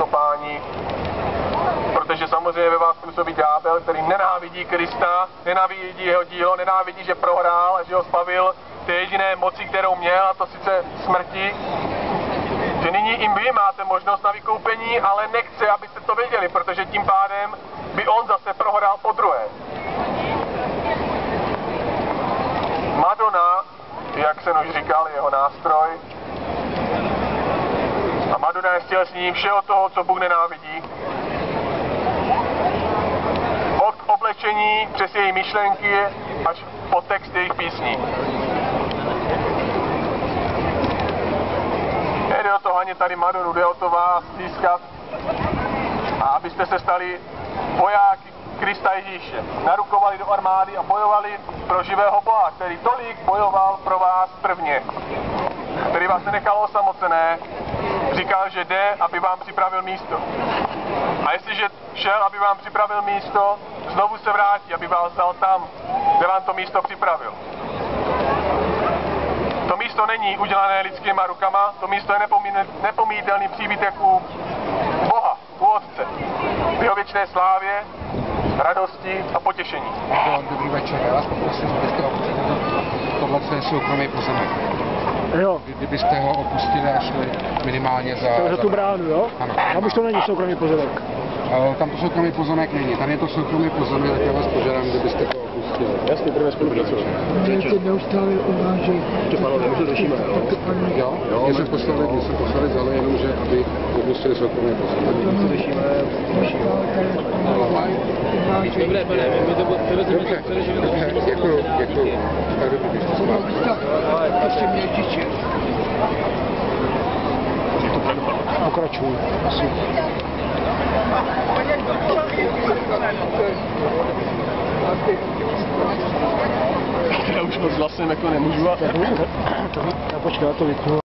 vykopání, protože samozřejmě ve vás působí ďábel, který nenávidí Krista, nenávidí jeho dílo, nenávidí, že prohrál a že ho zbavil té jediné moci, kterou měl, a to sice smrti. Že nyní i vy máte možnost na vykoupení, ale nechce, abyste to věděli, protože tím pádem by on zase prohrál podruhé. Madonna, jak jsem už říkal, je jeho nástroj. A Madonna je stělesněním všeho toho, co Bůh nenávidí. Od oblečení přes její myšlenky až po text jejich písní. Nejde o to hanit tady Madonu, jde o to vás získat, a abyste se stali vojáky Krista Ježíše. Narukovali do armády a bojovali pro živého Boha, který tolik bojoval pro vás prvně. Který vás nenechal osamocené, říkal, že jde, aby vám připravil místo. A jestliže šel, aby vám připravil místo, znovu se vrátí, aby vás dal tam, kde vám to místo připravil. To místo není udělané lidskýma rukama, to místo je nepomítelný příbytek u Boha, u Otce. V jeho věčné slávě, radosti a potěšení. Dobrý večer, já vás poprosím, abyste opustili tohle je soukromý pozemek. Jo. Kdybyste ho opustili a šli minimálně za tu bránu, jo? Ano. Tam už to není soukromý pozemek. Tam to soukromý pozemek není, tady je to soukromý pozemek, tak já vás požádám, kdybyste to opustili. Jasně, budeme spolupracovat. Ty neustále uváží. Štěpánové, my to řešíme, jo? Mě jsem poslali zale jenom, že aby opustili soukromý pozemek. My to řešíme. Dobré, pane, my to převezeme. Dobře, děkuju. Tak dobrý, běžte zpátky. Ještě mě díče. Pokračuj. Já už moc hlasem jako nemůžu. Počkej, já to vypnu.